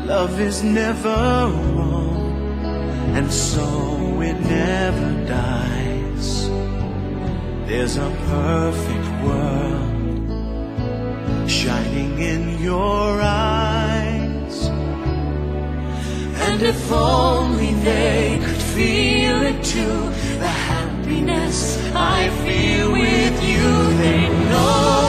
Love is never wrong, and so it never dies. There's a perfect world shining in your eyes, and if only they could feel it too, the happiness I feel with you, they know